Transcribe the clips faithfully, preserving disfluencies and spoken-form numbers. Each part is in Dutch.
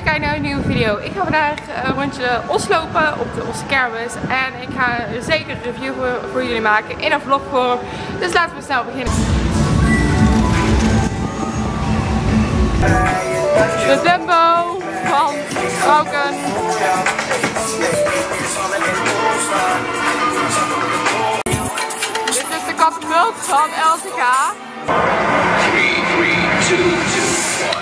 kijken naar een nieuwe video. Ik ga vandaag een rondje Os lopen op de Osse kermis. En ik ga zeker een review voor, voor jullie maken in een vlogvorm. Dus laten we snel beginnen. De Dumbo van Frauken. Dit is de katapult van L T K. three, three, two, two, one.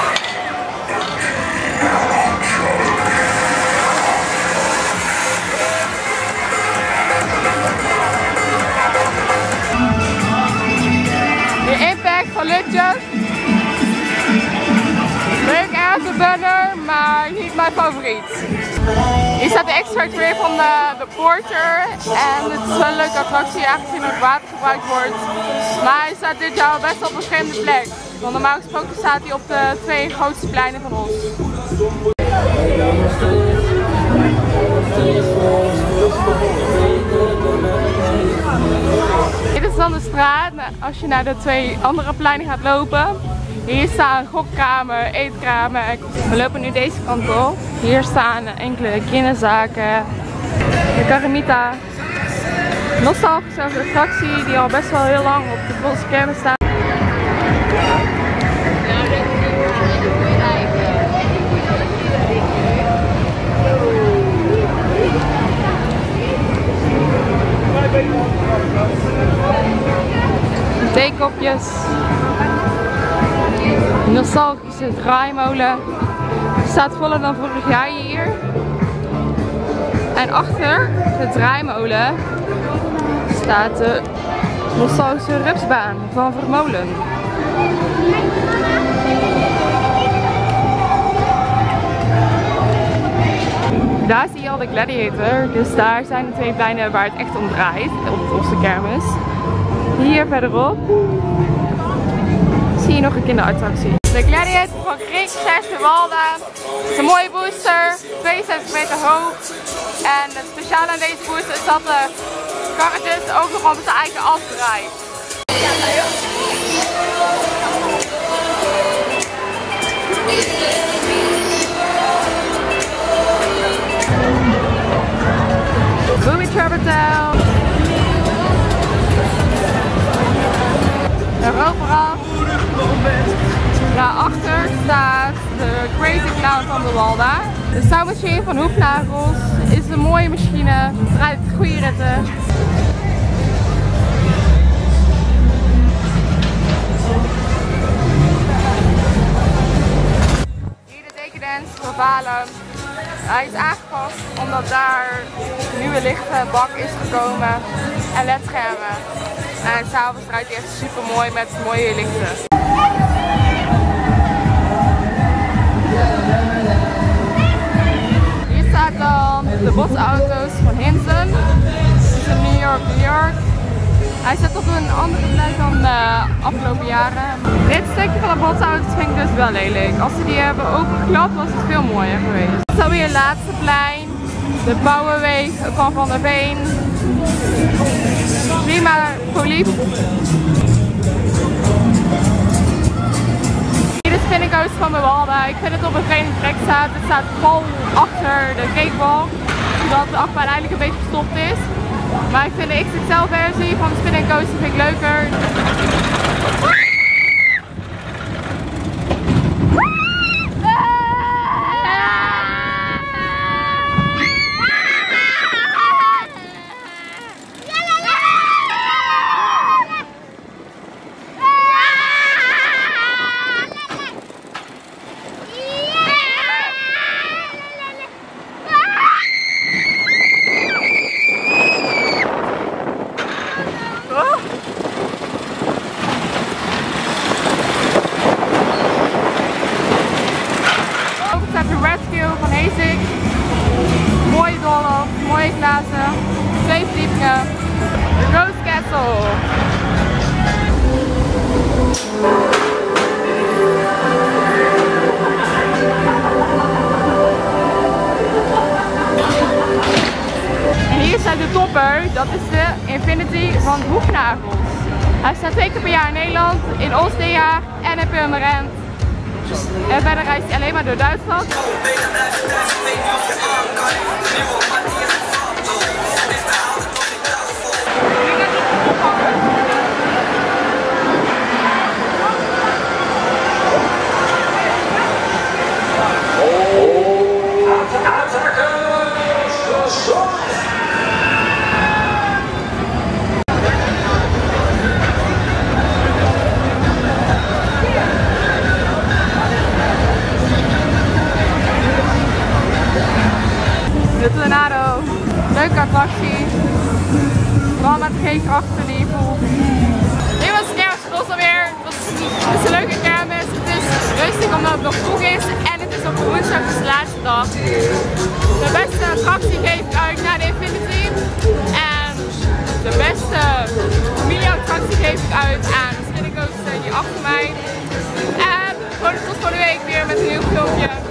De impact van Lutjes. Leuk erg de banner, maar niet mijn favoriet. Hier staat de extract weer van de, de Porter. En het is wel een leuke attractie aangezien er water gebruikt wordt. Maar hij staat dit jaar best op een vreemde plek. Want normaal gesproken staat hij op de twee grootste pleinen van ons. Dit is dan de straat als je naar de twee andere pleinen gaat lopen. Hier staan gokkramen, eetkramen. We lopen nu deze kant op. Hier staan enkele kinderzaken. De Karamita. Nostalgische attractie die al best wel heel lang op de Osse kermis staat. Theekopjes. Nostalgische draaimolen. Staat voller dan vorig jaar hier. En achter de draaimolen staat de nostalgische rupsbaan van Vermolen. Daar zie je al de Gladiator, dus daar zijn de twee pleinen waar het echt om draait op de Osse kermis. Hier verderop zie je nog een kinderattractie. De Gladiator van Griek, zesde Walda. Het is een mooie booster, tweeënzestig meter hoog. En het speciale aan deze booster is dat de karretjes ook nog op zijn eigen as draait. Boomy Travertel. De Roveraf. Daarachter staat de Crazy Clown van de Walda. De Soundmachine van Hoefnagels is een mooie machine, draait goede ritten. Hier de Decadence van Valem. Hij is aangepast omdat daar een nieuwe lichtbak is gekomen en ledschermen. En s'avonds draait hij echt super mooi met mooie lichten. Hier staat dan de botsauto's van Hinsen. Dit is in New York, New York. Hij staat op een andere plek dan de afgelopen jaren. Dit stukje van de botsauto's vind ik dus wel lelijk. Als ze die hebben opengeklapt was het veel mooier geweest. Dit is alweer het laatste plein. De Bouwenweeg van Van der Veen. Prima poliep. Hier de spinnencoaster van de Walda. Ik vind het op een vreemde plek staat. Het staat vol achter de catewalk. Zodat de achtbaan eigenlijk een beetje verstopt is. Maar ik vind de X X L versie van de spinnencoaster vind ik leuker. Mooie doolhof, mooie glazen, twee verdiepingen, de Rose Castle. En hier staat de topper, dat is de Infinity van Hoefnagels. Hij staat twee keer per jaar in Nederland, in Os dit jaar en in Purmerend. En verder reist hij alleen maar door Duitsland. De Tornado, leuke attractie, vooral met geen krachten die je voelt. Dit was het eerste los alweer. Het is een leuke kermis, het is rustig omdat het nog vroeg is en het is op woensdag, dus de laatste dag. De beste attractie geef ik uit naar de Infinity en de beste familieattractie geef ik uit aan de Spinning Coaster die achter mij. En tot volgende week weer met een nieuw filmpje.